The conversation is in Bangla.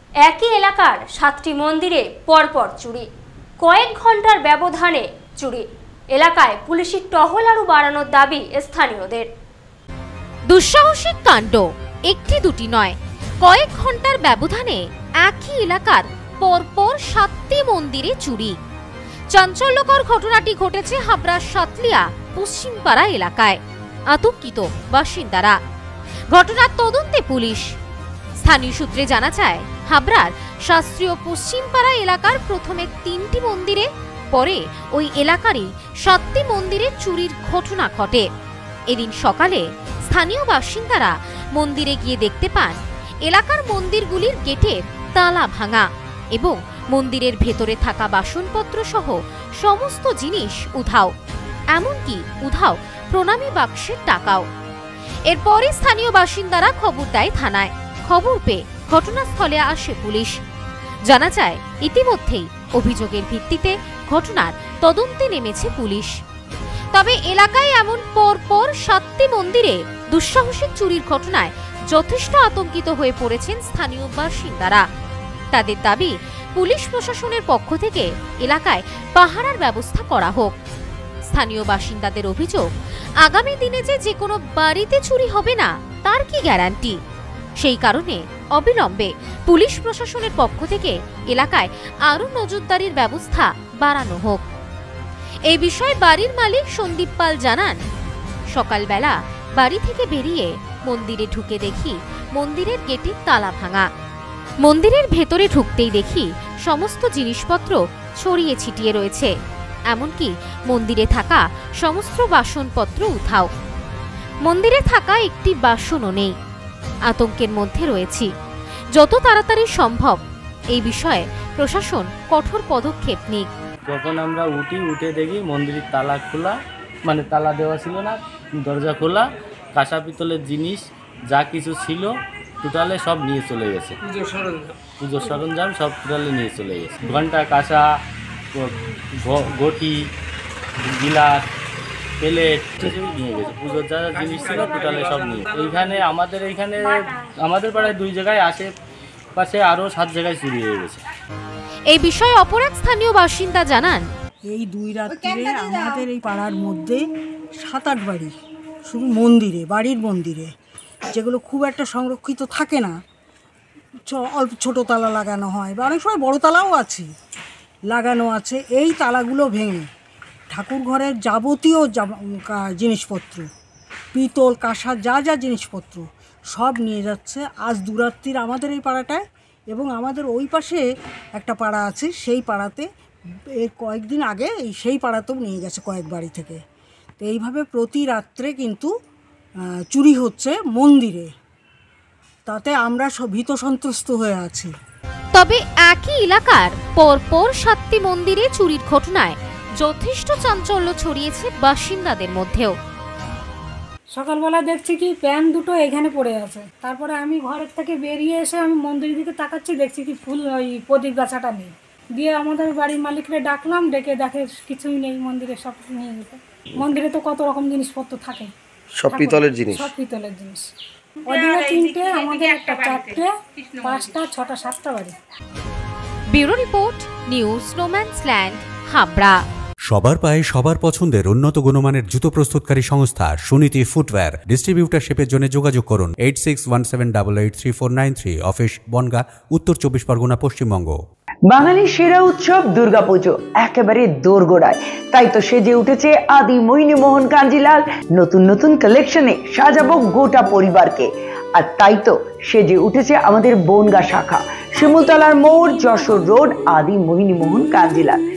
একই এলাকার 7টি মন্দিরে পরপর চুরি, কয়েক ঘন্টার ব্যবধানে চুরি। এলাকায় পুলিশের টহল আরও বাড়ানোর দাবি স্থানীয়দের। দুঃসাহসিক কাণ্ড একটি দুটি নয়, কয়েক ঘন্টার ব্যবধানে একই এলাকার পরপর 7টি মন্দিরে চুরি। চাঞ্চল্যকর ঘটনাটি ঘটেছে হাবড়ার সাতলিয়া পশ্চিমপাড়া এলাকায়। আতঙ্কিত বাসিন্দারা। ঘটনার তদন্তে পুলিশ। স্থানীয় সূত্রে জানা যায়, হাবড়ার শাস্ত্রীয় পশ্চিমপাড়া এলাকার প্রথমে 3টি মন্দিরে, পরে ওই এলাকারই 7টি মন্দিরে চুরির ঘটনা ঘটে। এদিন সকালে স্থানীয় বাসিন্দারা মন্দিরে গিয়ে দেখতে পান এলাকার মন্দিরগুলির গেটের তালা ভাঙা এবং মন্দিরের ভেতরে থাকা বাসনপত্র সহ সমস্ত জিনিস উধাও, এমনকি উধাও প্রণামী বাক্সের টাকাও। এরপরে স্থানীয় বাসিন্দারা খবর দেয় থানায়। খবর পেয়ে ঘটনাস্থলে আসে পুলিশ। জানা যায়, ইতিমধ্যেই অভিযোগের ভিত্তিতে ঘটনার তদন্তে নেমেছে পুলিশ। তবে এলাকায় এমন পরপর 7টি মন্দিরে দুঃসাহসিক চুরির ঘটনায় যথেষ্ট আতঙ্কিত হয়ে পড়েছেন স্থানীয় বাসিন্দারা। তাদের দাবি, পুলিশ প্রশাসনের পক্ষ থেকে এলাকায় পাহারার ব্যবস্থা করা হোক। স্থানীয় বাসিন্দাদের অভিযোগ, আগামী দিনে যে কোনো বাড়িতে চুরি হবে না তার কি গ্যারান্টি? সেই কারণে অবিলম্বে পুলিশ প্রশাসনের পক্ষ থেকে এলাকায় আরও নজরদারির ব্যবস্থা বাড়ানো হোক। এই বিষয়ে বাড়ির মালিক সন্দীপ পাল জানান, সকালবেলা বাড়ি থেকে বেরিয়ে মন্দিরে ঢুকে দেখি মন্দিরের গেটের তালা ভাঙা। মন্দিরের ভেতরে ঢুকতেই দেখি সমস্ত জিনিসপত্র ছড়িয়ে ছিটিয়ে রয়েছে, এমনকি মন্দিরে থাকা সমস্ত বাসনপত্র উধাও। মন্দিরে থাকা একটি বাসনও নেই। আতঙ্কের মধ্যে রয়েছি। যত তাড়াতাড়ি সম্ভব এই বিষয়ে প্রশাসন কঠোর পদক্ষেপ নিক। যখন আমরা উঠে দেখি মন্দিরের তালা খোলা, মানে তালা দেওয়া ছিল না, দরজা খোলা, কাঁসা পিতলের জিনিস যা কিছু ছিল টোটালে সব নিয়ে চলে গেছে। পুজোর সরঞ্জাম সব টোটালে নিয়ে চলে গেছে। ঘন্টা, কাঁসা, ঘটি, গিলাস, প্লেট কিছুই নিয়ে গেছে। পুজোর যা জিনিস ছিল টোটালে সব নিয়ে। এইখানে আমাদের পাড়ায় 2 জায়গায়, আশেপাশে আরও 7 জায়গায় চুরি হয়ে গেছে। এই বিষয়ে অপর এক স্থানীয় বাসিন্দা জানান, এই 2 রাত্রিরে আমাদের এই পাড়ার মধ্যে 7-8 বাড়ি, শুধু মন্দিরে, বাড়ির মন্দিরে, যেগুলো খুব একটা সংরক্ষিত থাকে না, অল্প ছোটো তালা লাগানো হয় বা অনেক সময় বড় তালাও আছে, লাগানো আছে। এই তালাগুলো ভেঙে ঠাকুর ঘরের যাবতীয় জিনিসপত্র, পিতল, কাঁসা, যা জিনিসপত্র সব নিয়ে যাচ্ছে। আজ 2 রাত্রির আমাদের এই পাড়াটায়, এবং আমাদের ওই পাশে একটা পাড়া আছে, সেই পাড়াতে এর কয়েকদিন আগে সেই পাড়াতেও নিয়ে গেছে কয়েক বাড়ি থেকে। তো এইভাবে প্রতি রাত্রে কিন্তু চুরি হচ্ছে মন্দিরে, তাতে আমরা সব ভীত সন্ত্রস্ত হয়ে আছি। তবে একই এলাকার পরপর 7টি মন্দিরে চুরির ঘটনায় যথেষ্ট চাঞ্চল্য ছড়িয়েছে বাসিন্দাদের মধ্যেও। সকালবেলা দেখছি কি প্যান দুটো এখানে পড়ে আছে। তারপরে আমি ঘরের থেকে বেরিয়ে এসে আমি মন্দিরের দিকে তাকাচ্ছি, দেখছি কি ফুল ওই প্রদীপ গাছাটা নেই। দিয়ে আমাদের বাড়ির মালিককে ডাকলাম, ডেকে দেখে কিছুই নেই, মন্দিরে সব নিয়ে গেছে। মন্দিরে তো কত রকম জিনিসপত্র থাকে, সব পিতলের জিনিস, সব পিতলের জিনিস। ওদিকে 3টে, আমাদের একটা 4টে, 5টা, 6টা, 7টা বাড়ি। Bureau report, news no man's land, Habra. সবার পায়ে সবার পছন্দের উন্নত গুণমানের জুতো প্রস্তুতকারী সংস্থা সুনীতি ফুটওয়্যার। ডিস্ট্রিবিউটারশিপের জন্য যোগাযোগ করুন 8617883493, অফিস বনগাঁ, উত্তর 24 পরগনা, পশ্চিমবঙ্গ। বাঙালির সেরা উৎসব দুর্গাপুজো একেবারে দোরগোড়ায়, তাই তো সেজে উঠেছে আদি মোহিনীমোহন কাঞ্জিলাল। নতুন কালেকশনে সাজাবো গোটা পরিবারকে। আর তাই তো সেজে উঠেছে আমাদের বনগাঁ শাখা, শিমুলতলার মোড়, যশোর রোড, আদি মোহিনীমোহন কাঞ্জিলাল।